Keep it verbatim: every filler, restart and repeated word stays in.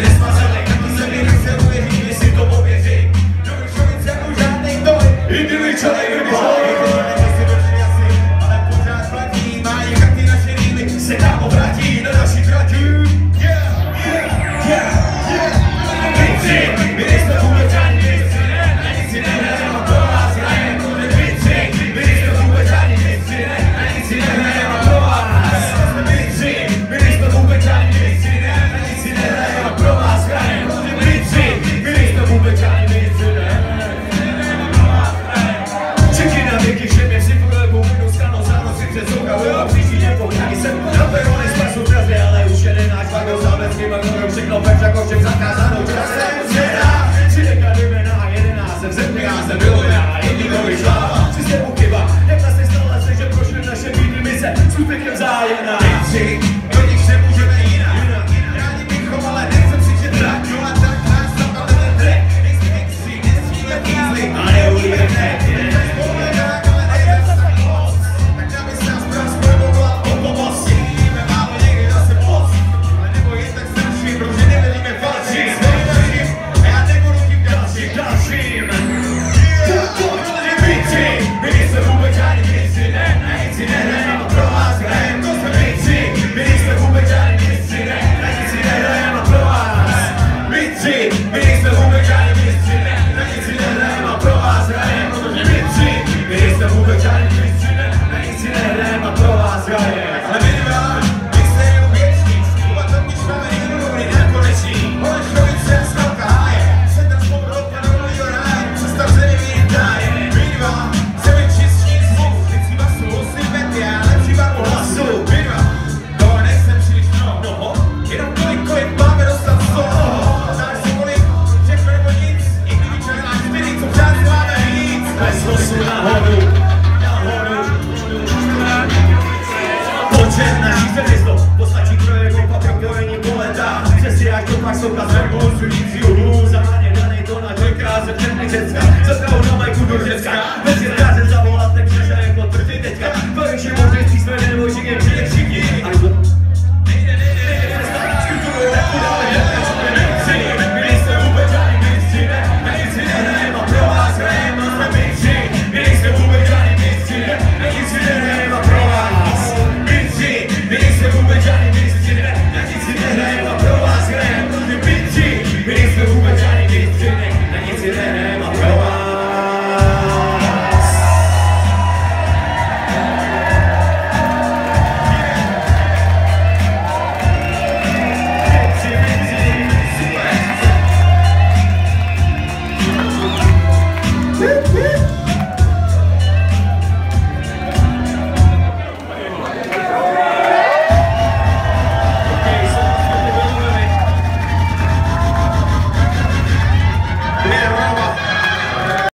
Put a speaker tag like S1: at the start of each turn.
S1: nesmazený, taky se mi nechce uvěřit, když si to pověří. Dovršovic jako žádnej toj, i ty ličanej vyboj. Ale pořád platí, má někak ty naše rýmy, se nám obrátí na naši trati. Yeah, yeah, yeah, yeah. Víci, my nejsme vůbec ani víci, ne, na nic si nehrajeme, pro vás hrajeme. Víci, my nejsme vůbec ani víci, ne, na nic si nehrajeme, pro vás. Víci, my nejsme vůbec ani víci, ne, na nic si nehrajeme, pro vás hrajeme. Víci, my nejsme vůbec ani víci, ne. Čeky na věky, že mě si prolebu, budu skanou za nosy přes soukavu a příští nepochází jsem na perony spasu drazby, ale už jeden náš vagon zámecký vagonem všechno peč jako všem zakázanou časem zvědá. Tři dekady jména a jedenáct jsem země, já jsem byl já, jedinkový sláva, systému chyba, jak nás se stala se, že prošly naše bídny mise, skutečně vzájemná. Víci, do nich se můžeme jinak, rádi bychom, ale nechcem si že drak, no a tak nás zapadne ten drek, nejsi extří, nesmíme kýzli, a neulíbeme. Soka z vergou, sující hůl, zaháně danej to na čeká, se všechny Řecka, zatrhou na majku do Řecka.